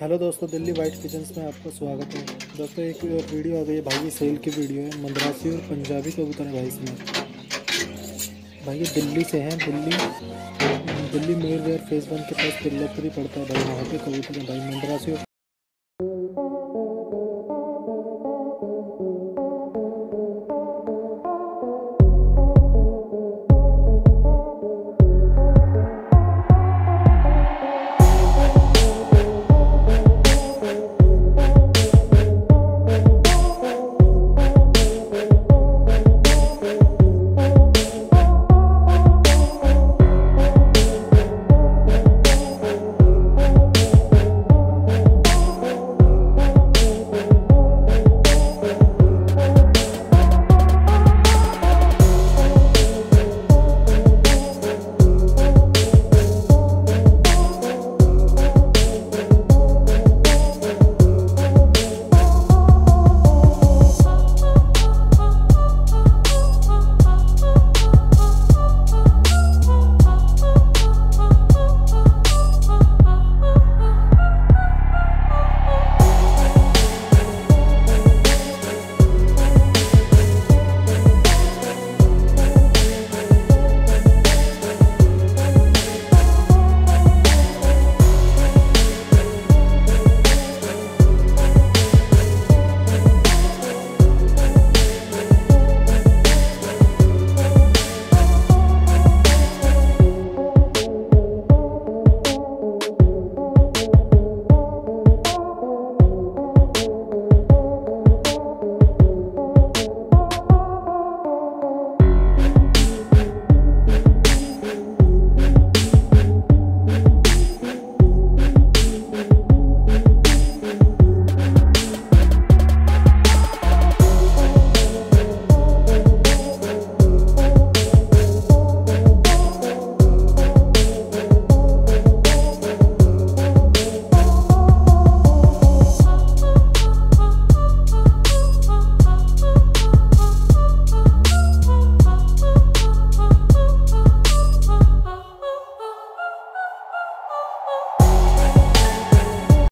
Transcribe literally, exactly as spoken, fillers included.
Hello दोस्तों, Delhi white kitchens में आपका स्वागत है। दोस्तों एक वीडियो आ गई है भाई, ये सेल की वीडियो है। मद्रासी और पंजाबी कबूतर है भाई इसमें। भाई ये दिल्ली से हैं। दिल्ली दिल्ली मेर वेयर फेज वन के पास तिल्लोपरी पड़ता है भाई, वहाँ पे कबूतर है भाई। मद्रासी और